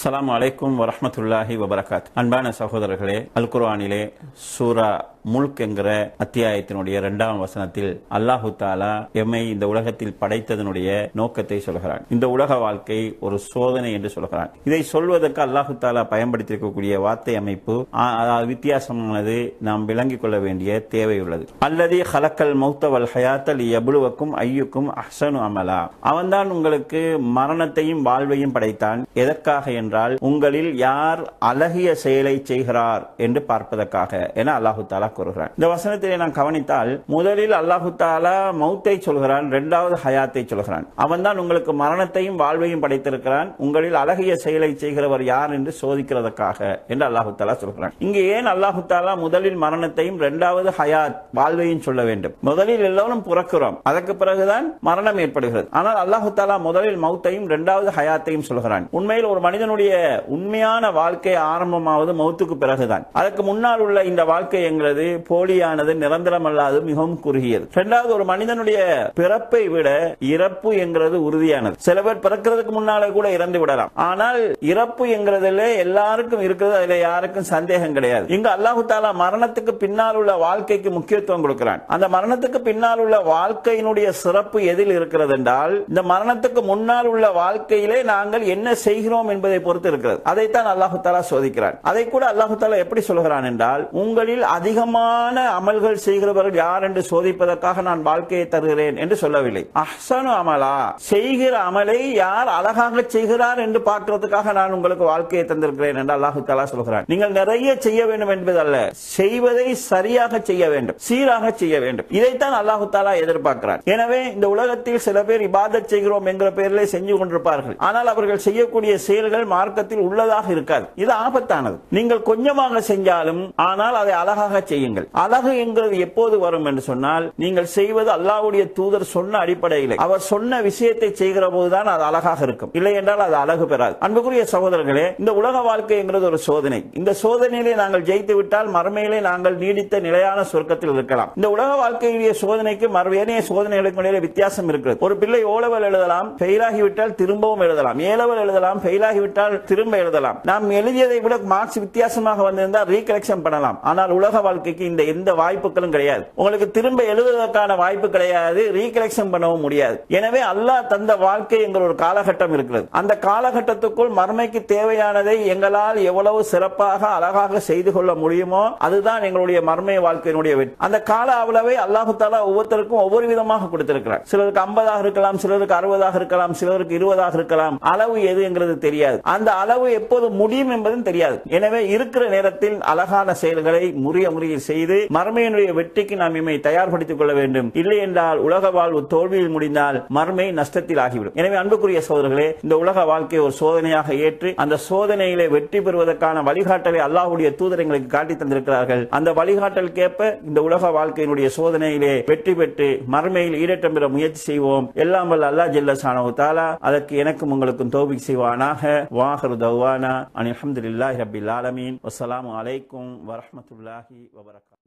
அஸ்ஸலாமு அலைக்கும் வரஹ்மத்துல்லாஹி வபரகாத். அன்பான சகோதரர்களே, அல் குர்ஆனிலே சூரா முல்க் என்கிற அத்தியாயத்தினுடைய 2ஆம் வசனத்தில் அல்லாஹு தாலா எம்மை இந்த உலகத்தில் படைத்ததனுடைய நோக்கத்தை சொல்கிறான். இந்த உலக வாழ்க்கை ஒரு சோதனை என்று சொல்கிறான். இதை சொல்வதற்கு அல்லாஹு தாலா பயன்படுத்தியிருக்கக்கூடிய வார்த்தை அமைப்பு வித்தியாசமானது, நாம் விளங்கிக் கொள்ள வேண்டிய தேவை உள்ளது. அல்லதி ஹலக்கல் மௌத்த வல் ஹயாத்தல் யப்லுவக்கும் ஐயுக்கும் அஹ்ஸனு அமலா. அவன்தான் உங்களுக்கு மரணத்தையும் வாழ்வையும் படைத்தான். எதற்காக என்றால், உங்களில் யார் அழகிய செயலை செய்கிறார் என்று பார்ப்பதற்காக என அல்லாஹு தாலா கூறுகிறான். இந்த வசனத்திலே நாம் கவனித்தால், முதலில் அல்லாஹு தாலா மௌத்தை சொல்கிறான், இரண்டாவது ஹயாத்தை சொல்கிறான். அவன் தான் உங்களுக்கு மரணத்தையும் வாழ்வையும் படைத்திருக்கிறான். உங்களில் அழகிய செயலை செய்கிறவர் யார் என்று சோதிக்கிறதற்காக என்று அல்லாஹு தாலா சொல்கிறான். இங்கே ஏன் அல்லாஹு தாலா முதலில் மரணத்தையும் இரண்டாவது ஹயாத் வாழ்வையும் சொல்ல வேண்டும்? முதலில் எல்லோரும் பிறக்கிறோம், அதற்கு பிறகுதான் மரணம் ஏற்படுகிறது. ஆனால் அல்லாஹு தாலா முதலில் மௌத்தையும் இரண்டாவது ஹயாத்தையும் சொல்கிறான். உண்மையில் ஒரு மனிதனுடைய உண்மையான வாழ்க்கை ஆரம்பமாவது மௌத்துக்கு பிறகுதான். அதற்கு முன்னால் உள்ள இந்த வாழ்க்கை என்கிறது போலியானது, நிரந்தரம் அல்லாது, மிகவும் குறுகியது. இரண்டாவது, ஒரு மனிதனுடைய பிறப்பை விட இறப்பு என்கிறது உறுதியானது. சில பேர் பிறக்கிறதுக்கு முன்னாலே கூட இறந்து விடலாம். ஆனால் இறப்பு என்கிறதுல எல்லாருக்கும் இருக்கிறது, அதில் யாருக்கும் சந்தேகம் கிடையாது. இங்கு அல்லாஹு தாலா மரணத்துக்கு பின்னால் உள்ள வாழ்க்கைக்கு முக்கியத்துவம் கொடுக்கிறான். அந்த மரணத்துக்கு பின்னால் உள்ள வாழ்க்கையினுடைய சிறப்பு எதில் இருக்கிறது என்றால், இந்த மரணத்துக்கு முன்னால் உள்ள வாழ்க்கையிலே நாங்கள் என்ன செய்கிறோம் என்பதை பொறுத்து இருக்கிறது. அதைத்தான் அல்லாஹு தாலா சோதிக்கிறான். அதை கூட அல்லாஹு தாலா எப்படி சொல்கிறான் என்றால், உங்களில் அதிகமான அமல்கள் செய்கிறவர்கள் யார் என்று சோதிப்பதற்காக நான் வாழ்க்கையை தருகிறேன் என்று சொல்லவில்லை. அஹ்ஸனு அமலா, செய்கிற அமலை யார் அழகாக செய்கிறார் என்று பார்க்கிறதுக்காக நான் உங்களுக்கு வாழ்க்கையை தந்திருக்கிறேன் என்று அல்லாஹு தாலா சொல்கிறான். நீங்கள் நிறைய செய்ய வேண்டும் என்பதல்ல, செய்வதை சரியாக செய்ய வேண்டும், சீராக செய்ய வேண்டும். இதைத்தான் அல்லாஹு தாலா எதிர்பார்க்கிறார். எனவே இந்த உலகத்தில் சில பேர் இபாதத் செய்கிறோம் என்கிற பெயரில் செஞ்சு கொண்டிருப்பார்கள். ஆனால் அவர்கள் செய்யக்கூடிய செயல்கள் மார்க்கத்தில் உள்ளதாக இருக்காது. இது ஆபத்தானது. நீங்கள் கொஞ்சமாக செஞ்சாலும் ஆனால் அதை அழகாக செய்யுங்கள். அழகு என்கிறது எப்போது வரும் என்று சொன்னால், நீங்கள் செய்வது அல்லாஹ்வுடைய தூதர் சொன்ன அடிப்படையில், அவர் சொன்ன விஷயத்தை செய்கிற போதுதான் அது அழகாக இருக்கும். இல்லை என்றால் அது அழகு பெறாது. அன்புக்குரிய சகோதரர்களே, இந்த உலக வாழ்க்கை என்கிறது ஒரு சோதனை. இந்த சோதனையிலே நாங்கள் ஜெயித்து விட்டால் மறுமையிலே நாங்கள் நீடித்த நிலையான சொர்க்கத்தில் இருக்கலாம். இந்த உலக வாழ்க்கையுடைய சோதனைக்கு மறுமைய சோதனைகளுக்கு இடையில வித்தியாசம் இருக்கிறது. ஒரு பிள்ளை ஓலவல் எழுதலாம், ஃபெயிலாகிவிட்டால் திரும்பவும் எழுதலாம். ஏலவல் எழுதலாம், ஃபெயிலாகிவிட்டால் திரும்ப எழுதலாம். நாம் எழுதியதை விட மார்க்ஸ் வித்தியாசமாக வந்திருந்தால் ரீகலெக்ஷன் பண்ணலாம். ஆனால் உலக வாழ்க்கைக்கு இந்த எந்த வாய்ப்புகளும் கிடையாது. உங்களுக்கு திரும்ப எழுதுவதற்கான வாய்ப்பு கிடையாது, ரீகலெக்ஷன் பண்ணவும் முடியாது. எனவே அல்லாஹ் தந்த வாழ்க்கை எங்கள் ஒரு காலகட்டம் இருக்கிறது. அந்த காலகட்டத்துக்குள் மறுமைக்கு தேவையானதை எங்களால் எவ்வளவு சிறப்பாக அழகாக செய்து கொள்ள முடியுமோ அதுதான் எங்களுடைய மறுமை வாழ்க்கையினுடைய வெற்றி. அந்த கால அளவை அல்லாஹு தாலா ஒவ்வொருத்தருக்கும் ஒவ்வொரு விதமாக கொடுத்திருக்கிறார். சிலருக்கு 50 இருக்கலாம், சிலருக்கு 60 இருக்கலாம், சிலருக்கு 20 இருக்கலாம். அளவு எது என்கிறது தெரியாது. அந்த அளவு எப்போது முடியும் என்பதும் தெரியாது. எனவே இருக்கிற நேரத்தில் அழகான செயல்களை முறிய முறையில் செய்து மர்மையினுடைய வெற்றிக்கு நாம் இம்மை தயார்படுத்திக் கொள்ள வேண்டும். இல்லை என்றால் உலக வாழ்வு தோல்வியில் முடிந்தால் மர்மை நஷ்டத்தில் ஆகிவிடும். எனவே அன்புக்குரிய சகோதரர்களே, இந்த உலக வாழ்க்கையை ஒரு சோதனையாக ஏற்று அந்த சோதனையிலே வெற்றி பெறுவதற்கான வழிகாட்டலை அல்லாஹ்வுடைய தூதர் எங்களுக்கு காட்டி தந்திருக்கிறார்கள். அந்த வழிகாட்டலுக்கேற்ப இந்த உலக வாழ்க்கையினுடைய சோதனையிலே வெற்றி பெற்று மர்மையில் ஈடேற்றம் பெற முயற்சி செய்வோம். எல்லாம் வல்ல அல்லாஹ் ஜல்ல ஷானஹு தஆலா அதற்கு எனக்கும் உங்களுக்கும் தௌஃபீக் செய்வானாக. வாஹிரு தஅவானா அல்ஹம்துலில்லாஹி ரப்பில் ஆலமீன். வஸ்ஸலாமு அலைக்கும் வரஹ்மத்துல்லாஹி வபரகாத்துஹு.